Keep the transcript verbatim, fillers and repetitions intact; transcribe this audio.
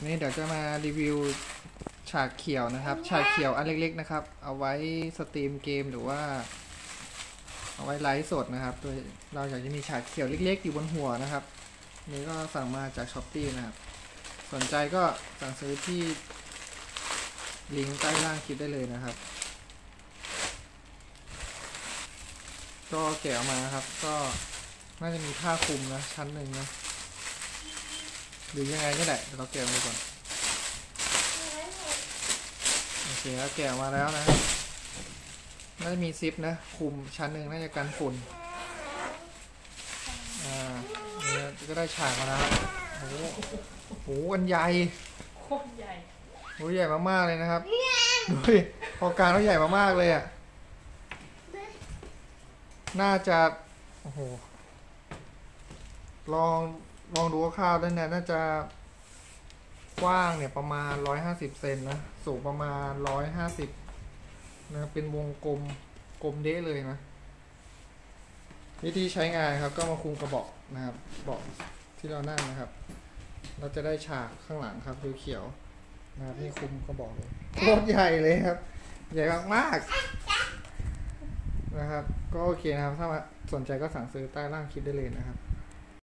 นี่เดี๋ยวจะมารีวิวฉากเขียวนะครับฉากเขียวอันเล็กๆนะครับเอาไว้สตรีมเกมหรือว่าเอาไว้ไลฟ์สดนะครับโดยเราอยากจะมีฉากเขียวเล็กๆอยู่บนหัวนะครับนี่ก็สั่งมาจาก ช้อปปี้ นะครับสนใจก็สั่งซื้อที่ลิงก์ใต้ล่างคลิปได้เลยนะครับก็แกะออกมาครับก็น่าจะมีผ้าคลุมนะชั้นหนึ่งนะหรือยังไงก็ได้เดี๋ยวเราแกะมาก่อนโอเคแล้วแกะมาแล้วนะน่าจะมีซิปนะคลุมชั้นหนึ่งน่าจะกันฝุ่นอ่าเนี่ยก็ได้ฉากมาแล้วโอ้โหโหอันใหญ่โคตรใหญ่โหใหญ่มากๆเลยนะครับดูดิพอการเขาใหญ่มากๆเลยอ่ะน่าจะโอ้โหลองลองดูคร่าวๆด้วยนะน่าจะกว้างเนี่ยประมาณร้อยห้าสิบเซนนะสูงประมาณร้อยห้าสิบนะเป็นวงกลมกลมเด้เลยนะวิธีใช้งานครับก็มาคุมกระบอกนะครับเบาะที่เรานั่งนะครับเราจะได้ฉากข้างหลังครับเขียวๆนะครับนี่คุมกระบอกเลยโคตรใหญ่เลยครับใหญ่มากๆนะครับก็โอเคนะครับถ้าสนใจก็สั่งซื้อใต้ล่างคลิปได้เลยนะครับ